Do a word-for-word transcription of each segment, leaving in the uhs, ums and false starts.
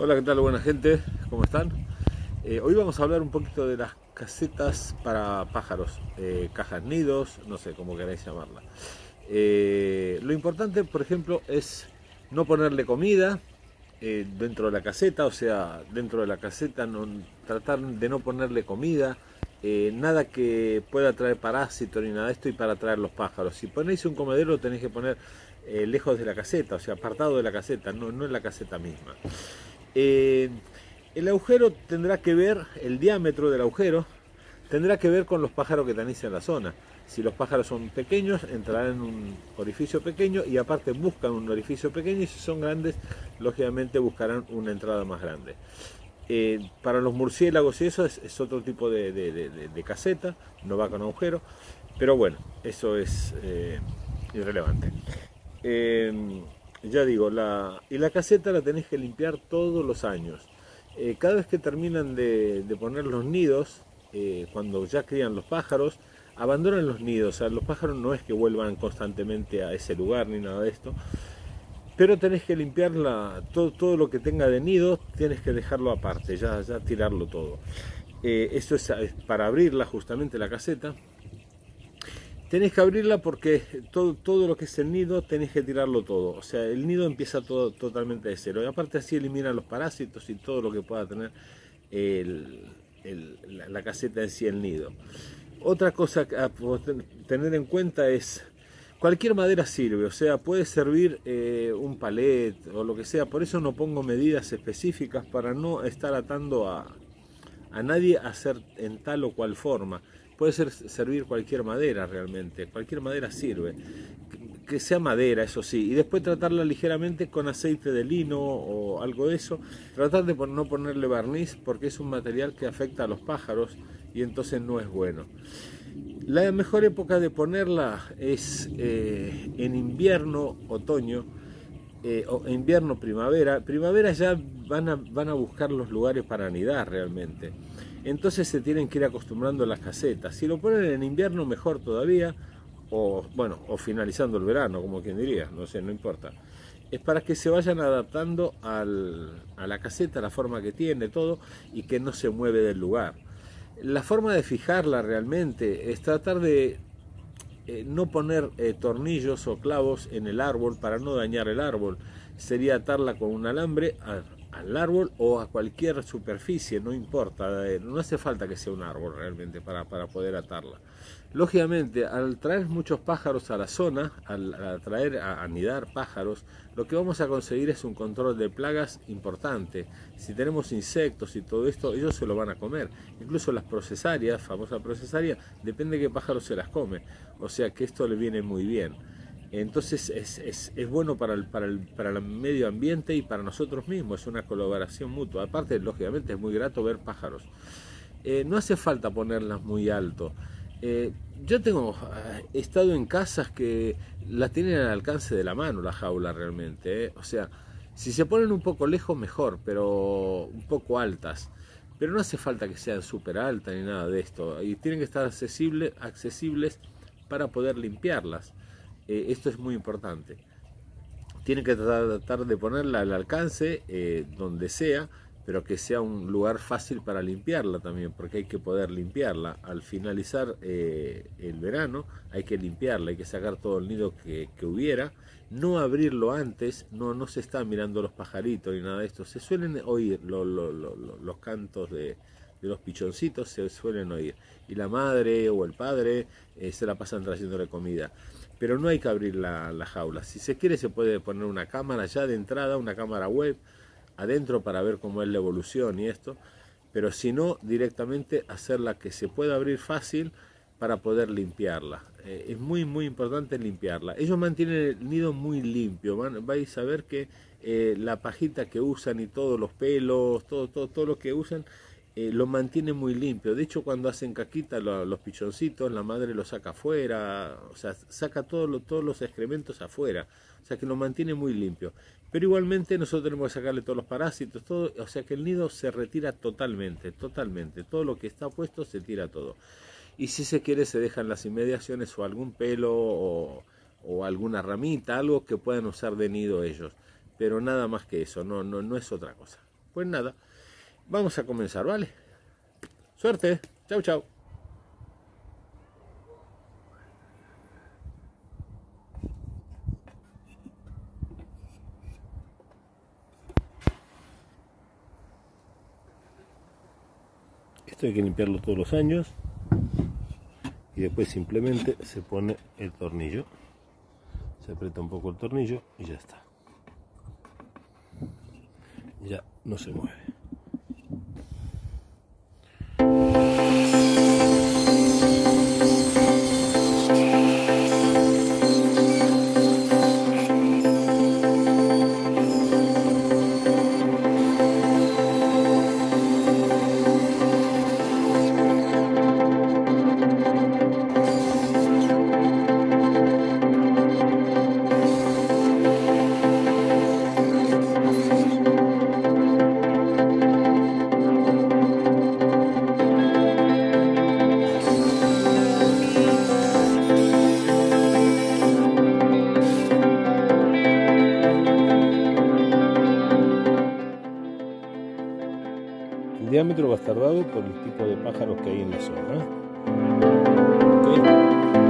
Hola, ¿qué tal? Buena gente, ¿cómo están? Eh, hoy vamos a hablar un poquito de las casetas para pájaros, eh, cajas nidos, no sé cómo queréis llamarla. Eh, lo importante, por ejemplo, es no ponerle comida eh, dentro de la caseta, o sea, dentro de la caseta no, tratar de no ponerle comida, eh, nada que pueda traer parásitos ni nada de esto y para atraer los pájaros. Si ponéis un comedero lo tenéis que poner eh, lejos de la caseta, o sea, apartado de la caseta, no, no en la caseta misma. Eh, el agujero tendrá que ver, el diámetro del agujero tendrá que ver con los pájaros que tenéis en la zona. Si los pájaros son pequeños, entrarán en un orificio pequeño y aparte buscan un orificio pequeño, y si son grandes, lógicamente buscarán una entrada más grande. Eh, para los murciélagos y eso es, es otro tipo de, de, de, de caseta, no va con agujero, pero bueno, eso es eh, irrelevante. Eh, ya digo, la, y la caseta la tenéis que limpiar todos los años. Eh, cada vez que terminan de, de poner los nidos, eh, cuando ya crían los pájaros, abandonan los nidos. O sea, los pájaros no es que vuelvan constantemente a ese lugar ni nada de esto, pero tenés que limpiar la, todo, todo lo que tenga de nido, tienes que dejarlo aparte, ya, ya tirarlo todo. Eh, esto es para abrirla justamente la caseta. Tenés que abrirla porque todo, todo lo que es el nido tenés que tirarlo todo. O sea, el nido empieza todo totalmente de cero. Y aparte así eliminan los parásitos y todo lo que pueda tener el, el, la, la caseta en sí, el nido. Otra cosa a tener en cuenta es, cualquier madera sirve. O sea, puede servir eh, un palet o lo que sea. Por eso no pongo medidas específicas para no estar atando a, a nadie a hacer en tal o cual forma. Puede ser servir cualquier madera realmente, cualquier madera sirve, que sea madera, eso sí, y después tratarla ligeramente con aceite de lino o algo de eso. Tratar de no ponerle barniz porque es un material que afecta a los pájaros y entonces no es bueno. La mejor época de ponerla es eh, en invierno, otoño, eh, o invierno, primavera. Primavera ya van a, van a buscar los lugares para anidar realmente. Entonces se tienen que ir acostumbrando a las casetas. Si lo ponen en invierno, mejor todavía, o bueno, o finalizando el verano, como quien diría, no sé, no importa. Es para que se vayan adaptando al, a la caseta, la forma que tiene, todo, y que no se mueve del lugar. La forma de fijarla realmente es tratar de eh, no poner eh, tornillos o clavos en el árbol para no dañar el árbol. Sería atarla con un alambre a, al árbol o a cualquier superficie, no importa, eh, no hace falta que sea un árbol realmente para, para poder atarla. Lógicamente, al traer muchos pájaros a la zona, al, al traer a anidar pájaros, lo que vamos a conseguir es un control de plagas importante. Si tenemos insectos y todo esto, ellos se lo van a comer. Incluso las procesarias, famosa procesaria, depende de qué pájaro se las come. O sea que esto le viene muy bien. Entonces es, es, es bueno para el, para, el, para el medio ambiente y para nosotros mismos, es una colaboración mutua. Aparte, lógicamente, es muy grato ver pájaros. Eh, no hace falta ponerlas muy alto. Eh, yo tengo he estado en casas que la tienen al alcance de la mano la jaula realmente, ¿eh? O sea, si se ponen un poco lejos mejor, pero un poco altas. Pero no hace falta que sean súper altas ni nada de esto. Y tienen que estar accesible, accesibles para poder limpiarlas. Eh, esto es muy importante. Tienen que tratar de ponerla al alcance eh, donde sea, pero que sea un lugar fácil para limpiarla también, porque hay que poder limpiarla. Al finalizar eh, el verano hay que limpiarla, hay que sacar todo el nido que, que hubiera, no abrirlo antes, no, no se están mirando los pajaritos ni nada de esto. Se suelen oír lo, lo, lo, lo, los cantos de, de los pichoncitos, se suelen oír, y la madre o el padre eh, se la pasan trayéndole comida. Pero no hay que abrir la, la jaula. Si se quiere se puede poner una cámara ya de entrada, una cámara web, adentro para ver cómo es la evolución y esto, pero si no, directamente hacerla que se pueda abrir fácil para poder limpiarla. Eh, es muy muy importante limpiarla. Ellos mantienen el nido muy limpio, van, vais a ver que eh, la pajita que usan y todos los pelos, todo, todo, todo lo que usan, eh, lo mantiene muy limpio. De hecho, cuando hacen caquita lo, los pichoncitos, la madre lo saca afuera, o sea, saca todo lo, todos los excrementos afuera, o sea que lo mantiene muy limpio. Pero igualmente nosotros tenemos que sacarle todos los parásitos, todo, o sea que el nido se retira totalmente, totalmente. Todo lo que está puesto se tira todo. Y si se quiere se dejan las inmediaciones o algún pelo o, o alguna ramita, algo que puedan usar de nido ellos. Pero nada más que eso, no, no, no es otra cosa. pues nada, vamos a comenzar, ¿vale? Suerte, chau chau. Esto hay que limpiarlo todos los años y después simplemente se pone el tornillo, se aprieta un poco el tornillo y ya está, ya no se mueve. El diámetro va a estar dado por el tipo de pájaros que hay en la zona. ¿Okay?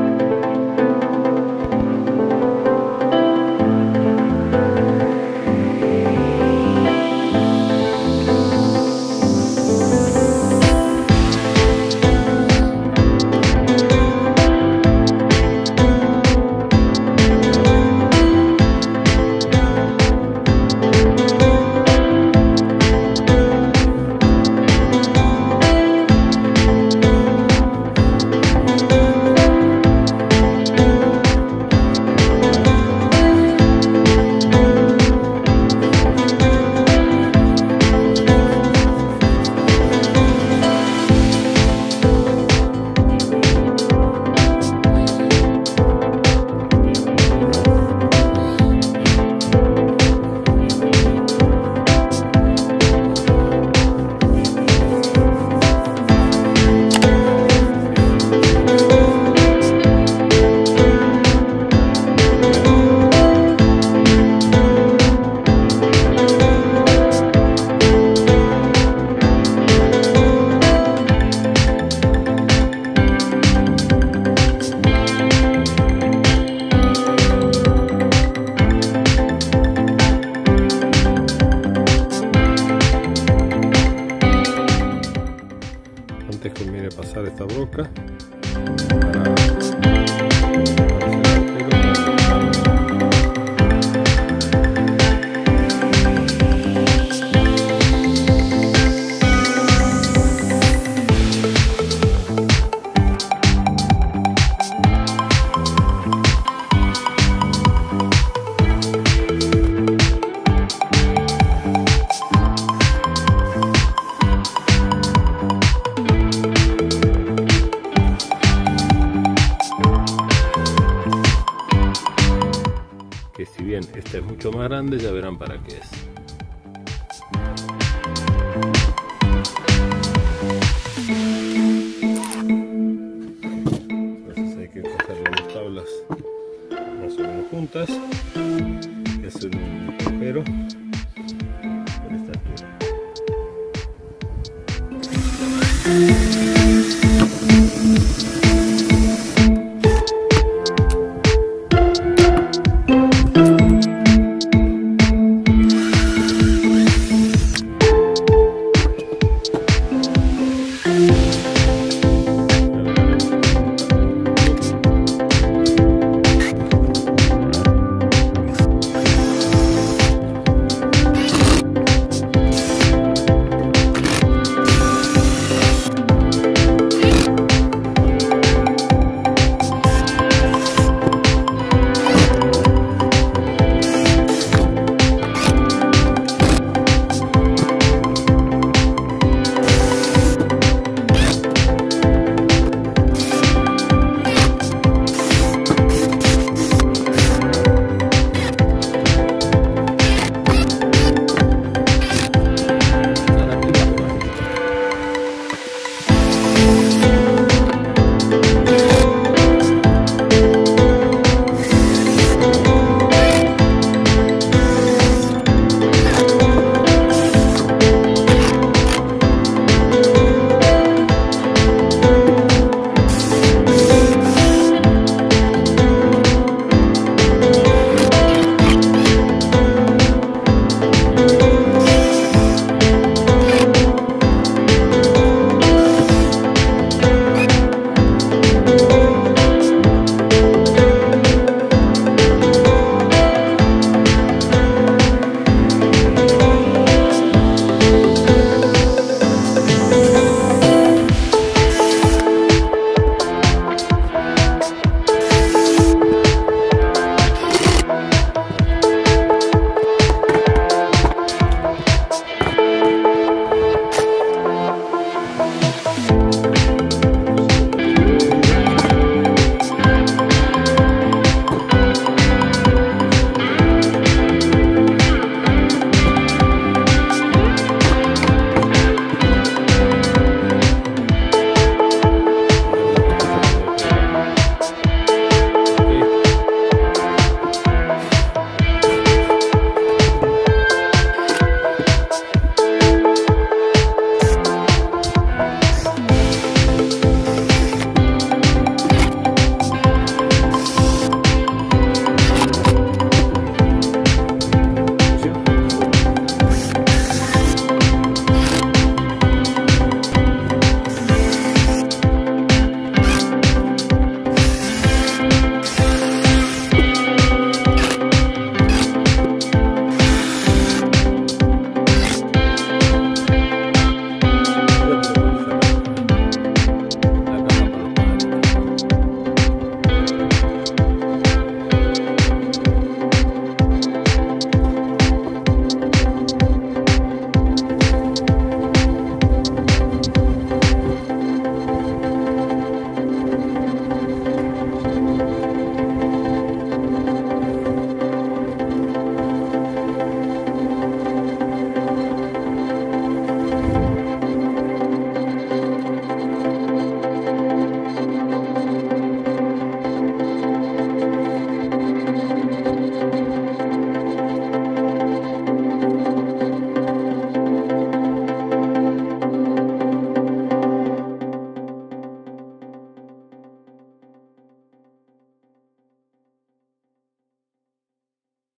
Antes conviene pasar esta broca para que si bien esta es mucho más grande, ya verán para qué es. Entonces hay que coger las dos tablas más o menos juntas y hacer un agujero por esta altura.